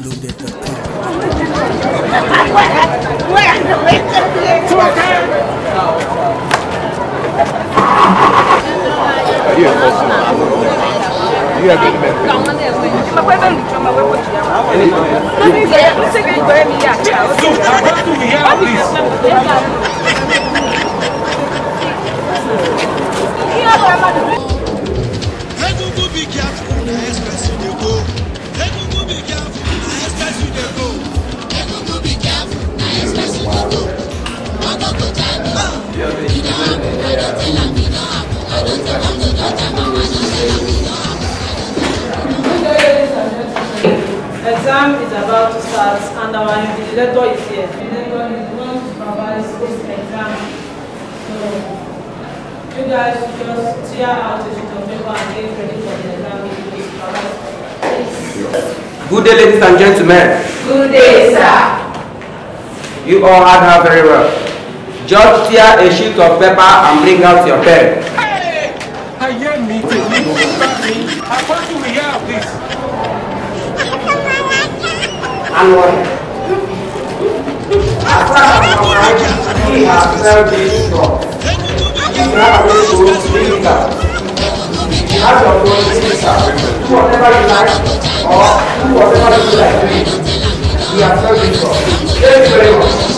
Exam is about to start and our invigilator is here. The invigilator is the one to supervise this exam. So you guys should just tear out a sheet of paper and get ready for the exam to supervise. Good day, ladies and gentlemen. Good day, sir. You all heard her very well. Just tear a sheet of paper and bring out your pen. Hey! I hear me. I want to hear of this. And one. As far as I'm right, he has felt this strong. If you have a way to bring it out. Have your phone, bring it out. Do whatever you like, or do whatever you like doing. He has felt this strong. Thank you very much.